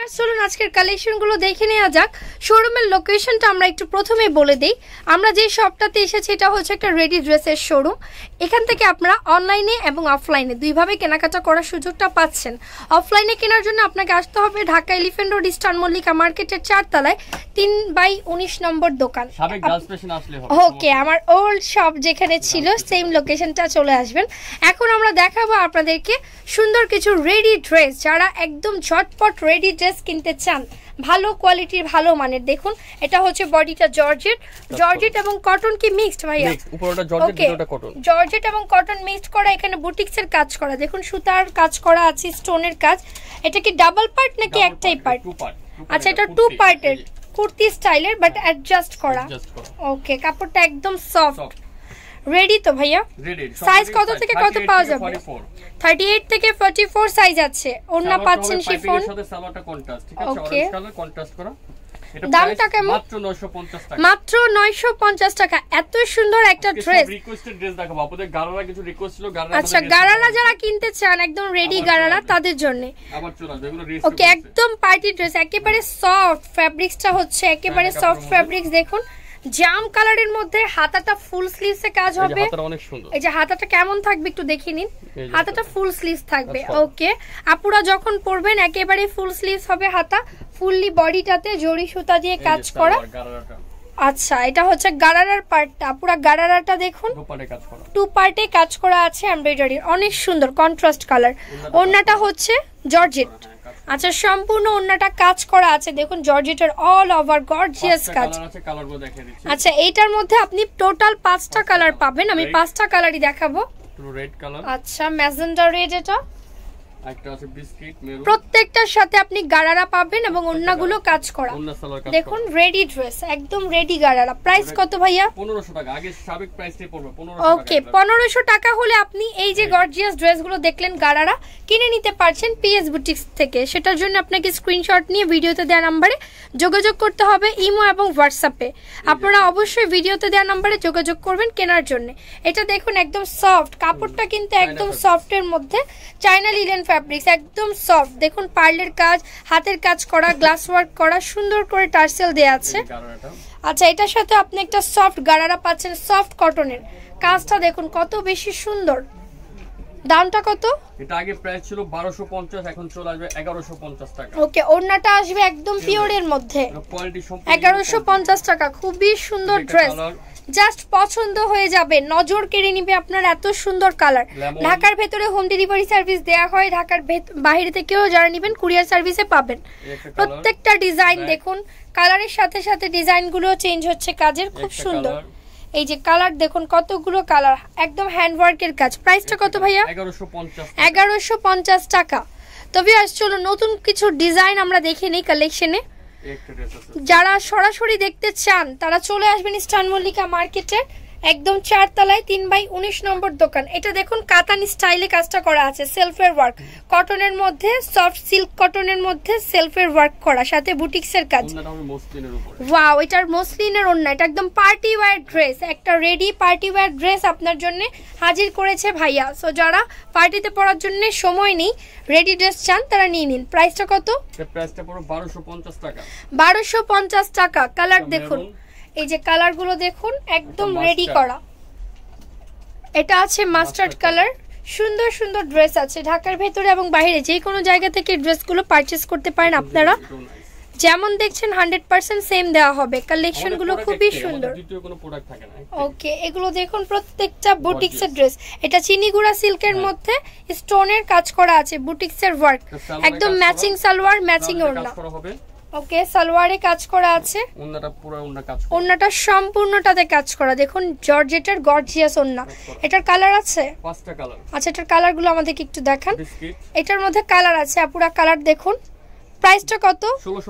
চলুন আজকের কালেকশনগুলো দেখে নেওয়া যাক। শোরুমের লোকেশনটা আমরা একটু প্রথমে বলে দিই। আমরা যে শপটাতে এসেছি এটা হচ্ছে একটা রেডি ড্রেসের শোরুম। এখান থেকে আপনারা অনলাইনে এবং অফলাইনে দুইভাবে কেনাকাটা করার সুযোগটা পাচ্ছেন। অফলাইনে কেনার জন্য আপনাকে আসতে হবে Dhaka Elephant Road Eastern Mallika মার্কেটের 4 তলায় 3/19 নম্বর দোকান। ওকে, আমার ওল্ড শপ যেখানে ছিল সেম লোকেশনটা চলে আসবেন। এখন আমরা দেখাবো আপনাদেরকে সুন্দর কিছু রেডি ড্রেস। যারা একদম ঝটপট রেডি ড্রেস কিনতে চান, ভালো কোয়ালিটির ভালো মানের, দেখুন এটা হচ্ছে বডিটা জর্জেট এবং কটন কি মিক্সড ভাইয়া? উপরটা জর্জেট ভিতরটা কটন। জর্জেট এবং কটন মিক্সড করা, এখানে বুটিক্সের কাজ করা, দেখুন সুতার কাজ করা আছে, স্টোনের কাজ। এটা কি ডাবল পার্ট নাকি একটাই পার্ট? আচ্ছা, এটা 2 পার্টের কুর্তি স্টাইলের বাট অ্যাডজাস্ট করা। ওকে, কাপড়টা একদম সফট। রেডি তো ভাইয়া? সাইজ কত থেকে কত পাওয়া যাবে? 38 থেকে 44 সাইজ আছে। ওন্না পাচ্ছেন শিফন সাথে সালোয়ারটা কন্ট্রাস্ট, ঠিক আছে? অরেঞ্জ কালার কন্ট্রাস্ট করা। এটা দামটা কেমন? মাত্র 950 টাকা। মাত্র 950 টাকা। এত সুন্দর একটা ড্রেস। রিকোয়েস্টেড ড্রেস দেখাবো আপনাদের। গারারা কিছু রিকোয়েস্ট ছিল, গারারা। আচ্ছা, গারারা যারা কিনতে চান একদম রেডি গারারা তাদের জন্য আবার চলে আসবে এগুলো ড্রেস। ওকে, একদম পার্টি ড্রেস, একেবারে সফট ফ্যাব্রিক্সটা হচ্ছে, একেবারে সফট ফ্যাব্রিক্স। দেখুন জাম কালারের মধ্যে হাতাটা ফুল স্লিভসে কাজ হবে। হাতাটা অনেক সুন্দর। এই যে হাতাটা কেমন থাকবে একটু দেখে নিন। হাতাটা ফুল স্লিভস থাকবে। ওকে, আপুরা যখন পরবেন একেবারে ফুল স্লিভস হবে হাতা, ফুললি বডিটাতে জরি সুতা দিয়ে কাজ করা। আচ্ছা, এটা হচ্ছে গারারার পার্টটা। পুরো গারারাটা দেখুন 2 পার্টে কাজ করা আছে এমব্রয়ডারি, অনেক সুন্দর কন্ট্রাস্ট কালার। ওড়নাটা হচ্ছে জর্জেট। আচ্ছা, সম্পূর্ণ ওড়নাটা কাজ করা আছে, দেখুন জর্জেটের অল ওভার গর্জিয়াস কাজ। আচ্ছা, এইটার মধ্যে আপনি টোটাল 5টা কালার পাবেন। আমি 5টা কালারই দেখাবো। রেড কালার, আচ্ছা ম্যাজেন্ডা রেড, এটা একটা আছে বিস্কিট মেরুন। প্রত্যেকটার সাথে আপনি গারারা পাবেন এবং ওন্নাগুলো কাজ করা। দেখুন রেডি ড্রেস, একদম রেডি গারারা। প্রাইস কত ভাইয়া? 1500 টাকা। আগে সাবেক প্রাইসটাই পড়বে 1500 টাকা। ওকে, 1500 টাকা হলে আপনি এই যে গর্জিয়াস ড্রেসগুলো দেখলেন গারারা কিনে নিতে পারছেন পিএস বুটিক্স থেকে। সেটার জন্য আপনাকে স্ক্রিনশট নিয়ে ভিডিওতে দেওয়া নম্বরে যোগাযোগ করতে হবে, ইমো এবং হোয়াটসঅ্যাপে। আপনারা অবশ্যই ভিডিওতে দেওয়া নম্বরে যোগাযোগ করবেন কেনার জন্য। এটা দেখুন একদম সফট, কাপড়টা কিন্তু একদম সফটের মধ্যে, চায়না লিনেন ফ্যাব্রিক্স, একদম সফট। দেখুন পার্লের কাজ, হাতের কাজ করা, গ্লাস ওয়ার্ক করা, সুন্দর করে টার্সেল দেয়া আছে। আচ্ছা, এটার সাথে আপনি একটা সফট গারারা পাচ্ছেন, সফট কটনের। কাজটা দেখুন কত বেশি সুন্দর। দামটা কত? এটা আগে প্রাইস ছিল 1250, এখন চলে আসবে 1150 টাকা। ওকে, ওড়নাটা আসবে একদম পিওরের মধ্যে, কোয়ালিটি সম্পূর্ণ 1150 টাকা। খুবই সুন্দর ড্রেস, জাস্ট পছন্দ হয়ে যাবে, নজর কেড়ে নিবে আপনার। এত সুন্দর কালার। ঢাকার ভেতরে হোম ডেলিভারি সার্ভিস দেয়া হয়, ঢাকার বাইরে থেকেও যারা নেবেন কুরিয়ার সার্ভিসে পাবেন। প্রত্যেকটা ডিজাইন দেখুন, কালারের সাথে সাথে ডিজাইনগুলো চেঞ্জ হচ্ছে কাজের, খুব সুন্দর। এই যে কালার দেখুন, কতগুলো কালার, একদম হ্যান্ডওয়ার্কের কাজ। প্রাইসটা কত ভাইয়া? 1150 টাকা। তবে চলো নতুন কিছু ডিজাইন আমরা দেখে নিই কালেকশনে। যারা সরাসরি দেখতে চান তারা চলে আসবেন ইস্টার্ন মল্লিকা মার্কেটের একদম 4 তলায় 3/19 নম্বর দোকান। এটা দেখুন কাতান স্টাইলে কাজটা করা আছে, সেলফের ওয়ার্ক, কটনের মধ্যে, সফট সিল্ক কটনের মধ্যে সেলফের ওয়ার্ক করা, সাথে বুটিক্সের কাজ। ওয়াও, এটার মসলিনের ওড়না। এটা একদম পার্টি ওয়্যার ড্রেস, একটা রেডি পার্টি ওয়্যার ড্রেস আপনার জন্য হাজির করেছে ভাইয়া। সো যারা পার্টিতে পরার জন্য সময় নেই, রেডি ড্রেস চান, তারা নিয়ে নিন। প্রাইসটা কত? প্রাইসটা পুরো 1250 টাকা। 1250 টাকা। কালার দেখুন, এই যে কালারগুলো দেখুন একদম রেডি করা। এটা আছে মাস্টার্ড কালার। সুন্দর সুন্দর ড্রেস আছে ঢাকার ভেতরে এবং বাইরে, যে কোনো জায়গা থেকে ড্রেসগুলো পারচেজ করতে পারেন আপনারা। যেমন দেখছেন 100% সেম দেওয়া হবে। কালেকশনগুলো খুবই সুন্দর। ওকে, এগুলো দেখুন প্রত্যেকটা বুটিক্সের ড্রেস। এটা চিনিগুড়া সিল্কের মধ্যে স্টোনের কাজ করা আছে, বুটিক্সের ওয়ার্ক, একদম ম্যাচিং সালোয়ার, ম্যাচিং ওড়না। ওকে, সালোয়ারে কাজ করা আছে, ওন্নাটা সম্পূর্ণটাতে কাজ করা। দেখুন জর্জেটের গর্জিয়াস ওন্না। এটার কালার আছে 5টা কালার। আচ্ছা, এটার কালারগুলো আমাদেরকে একটু দেখান। এটার মধ্যে কালার আছে, পুরো কালার দেখুন। প্রাইসটা কত?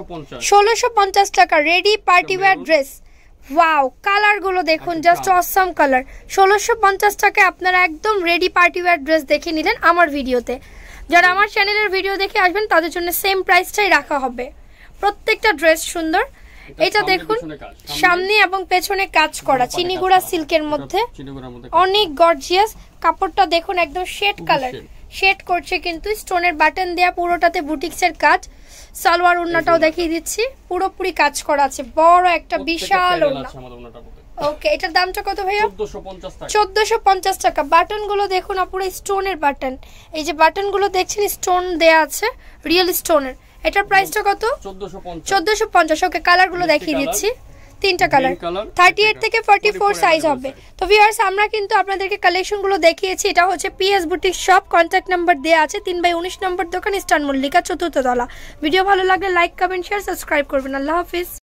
1650 টাকা। Ready party wear dress. Wow, কালারগুলো দেখুন, জাস্ট অসাম কালার। 1650 টাকায় আপনারা একদম রেডি পার্টি ওয়্যার ড্রেস দেখে নিলেন আমার ভিডিওতে। যারা আমার চ্যানেলের ভিডিও দেখে আসবেন তাদের জন্য সেম প্রাইসটাই রাখা হবে। প্রত্যেকটা ড্রেস সুন্দর। এটা দেখুন সামনে এবং পেছনে কাজ করা, চিনিগুড়া সিল্কের মধ্যে, অনেক গর্জিয়াস। কাপড়টা দেখুন একদম শেড কালার, শেড করছে কিন্তু স্টোনের বাটন দেয়া, পুরোটাতে বুটিক্সের কাজ। সালোয়ার ওড়নাটাও দেখিয়ে দিচ্ছি, পুরোপুরি কাজ করা আছে, বড় একটা বিশাল ওড়না। ওকে, এটার দামটা কত ভাইয়া? 1450 টাকা। বাটন গুলো দেখুন আপুরা, স্টোনের বাটন, এই যে বাটন গুলো দেখছেন স্টোন দেয়া আছে, রিয়েল স্টোনের। এটার প্রাইসটা কত? 1450। ওকে, কালার গুলো দেখিয়ে দিচ্ছি, তিনটা কালার, 38 থেকে 44 সাইজ হবে। তো ভিউয়ার্স, আমরা কিন্তু আপনাদেরকে কালেকশন গুলো দেখিয়েছি। এটা হচ্ছে PS boutique shop, contact number দেয়া আছে, 3/19 নম্বর দোকান, ইস্টার্ন মল্লিকা, 4th তলা। ভিডিও ভালো লাগলে লাইক, কমেন্ট, শেয়ার, সাবস্ক্রাইব করবেন। আল্লাহ হাফিজ।